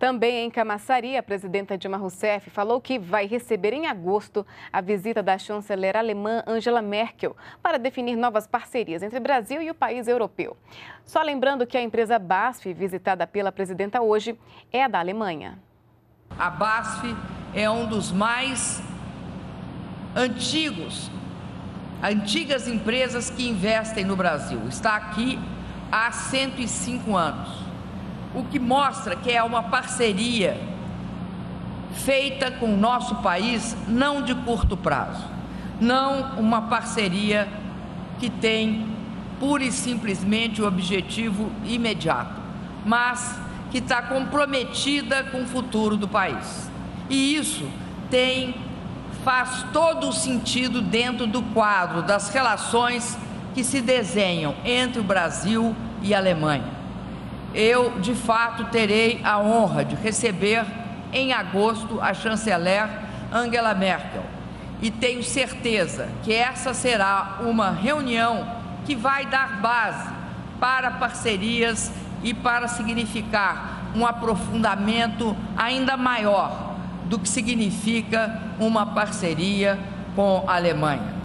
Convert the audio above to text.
Também em Camaçari, a presidenta Dilma Rousseff falou que vai receber em agosto a visita da chanceler alemã Angela Merkel para definir novas parcerias entre o Brasil e o país europeu. Só lembrando que a empresa BASF, visitada pela presidenta hoje, é a da Alemanha. A BASF é um dos mais antigas empresas que investem no Brasil. Está aqui há 105 anos. O que mostra que é uma parceria feita com o nosso país, não de curto prazo, não uma parceria que tem pura e simplesmente o objetivo imediato, mas que está comprometida com o futuro do país. E isso faz todo o sentido dentro do quadro das relações que se desenham entre o Brasil e a Alemanha. Eu, de fato, terei a honra de receber em agosto a chanceler Angela Merkel e tenho certeza que essa será uma reunião que vai dar base para parcerias e para significar um aprofundamento ainda maior do que significa uma parceria com a Alemanha.